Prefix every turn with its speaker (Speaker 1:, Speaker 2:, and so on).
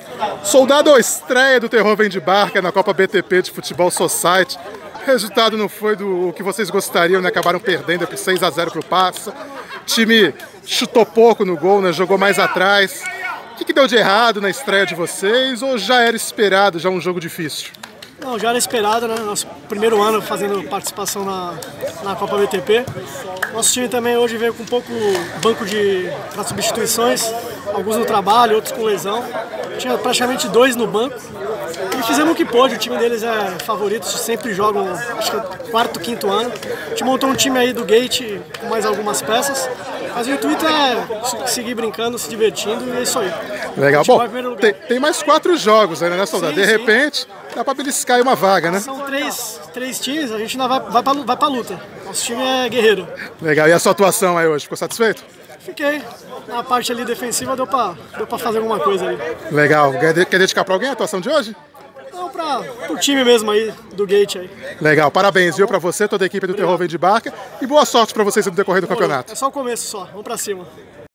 Speaker 1: Soldado, a estreia do Terror Vem de Barca na Copa BTP de Futebol Society. O resultado não foi do que vocês gostariam, né? Acabaram perdendo por 6-0 para o Passa. O time chutou pouco no gol, né? Jogou mais atrás. O que deu de errado na estreia de vocês ou já era esperado, já um jogo difícil?
Speaker 2: Não, já era esperado, né? Nosso primeiro ano fazendo participação na Copa BTP. Nosso time também hoje veio com um pouco banco para substituições, alguns no trabalho, outros com lesão. Tinha praticamente 2 no banco. E fizemos o que pôde, o time deles é favorito, sempre jogam, acho que é o 4º, 5º ano. A gente montou um time aí do Gate com mais algumas peças. Mas o intuito é seguir brincando, se divertindo e é isso aí.
Speaker 1: Legal. Bom, tem mais 4 jogos ainda, né, Soldado? De repente, dá pra beliscar aí uma vaga, né?
Speaker 2: São três times, a gente ainda vai pra luta. Nosso time é guerreiro.
Speaker 1: Legal. E a sua atuação aí hoje, ficou satisfeito?
Speaker 2: Fiquei. Na parte ali defensiva deu pra fazer alguma coisa ali.
Speaker 1: Legal. Quer dedicar pra alguém a atuação de hoje?
Speaker 2: Não, pro time mesmo aí, do Gate aí.
Speaker 1: Legal, parabéns, viu, pra você, toda a equipe do Terror Vem de Barca e boa sorte pra vocês no decorrer do campeonato.
Speaker 2: É só o começo só, vamos pra cima.